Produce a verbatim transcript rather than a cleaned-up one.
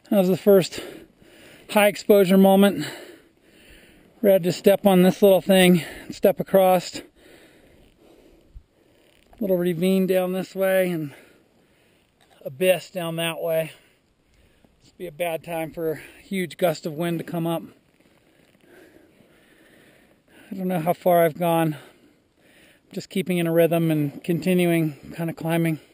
That was the first high exposure moment. We had to step on this little thing, step across. Little ravine down this way and abyss down that way. This would be a bad time for a huge gust of wind to come up. I don't know how far I've gone. Just keeping in a rhythm and continuing kind of climbing.